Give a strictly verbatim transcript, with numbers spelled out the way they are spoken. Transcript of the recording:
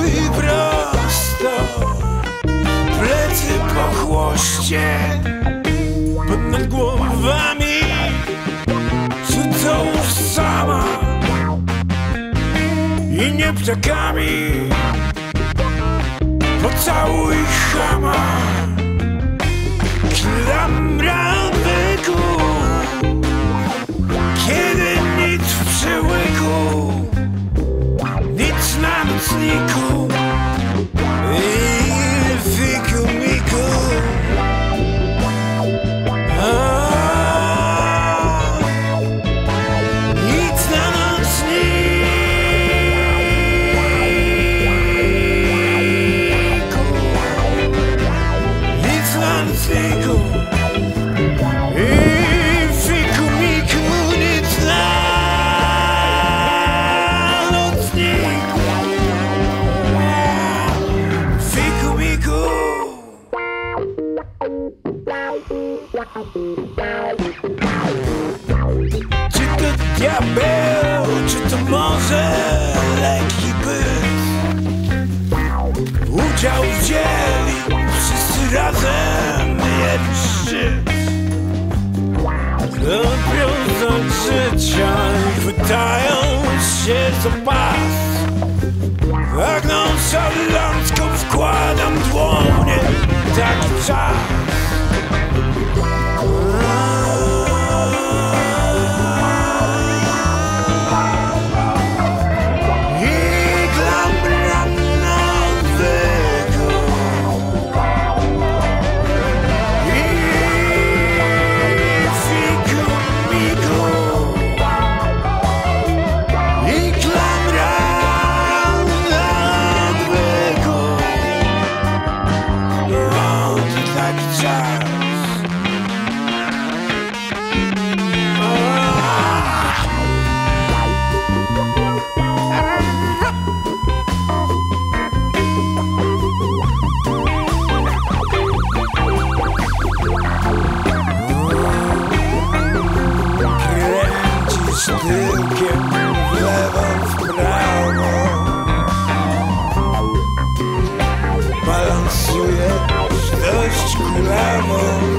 i prosto, plecy po chłoście, ponad głowami, czy to już sama i nie ptakami. Pocałuj chama, Klamra Odwyku, kiedy nic w przełyku, nic na nocniku i fiku miku. Nic na nocniku i fiku miku, nic na nocniku. Fiku miku. Czy to diabeł, czy to może lekki byt? Udział wzięli wszyscy razem, jeden szczyt. Wiązań życia i chwytając się za pas, tak nonszalancko wkładam dłonie, taki czas. Tyłkiem w lewo, w prawo, balansujesz dość kulawą.